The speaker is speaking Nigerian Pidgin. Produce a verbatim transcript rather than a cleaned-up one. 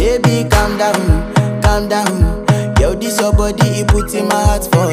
Baby, calm down, calm down. Yo, this your body, it puts in my heart for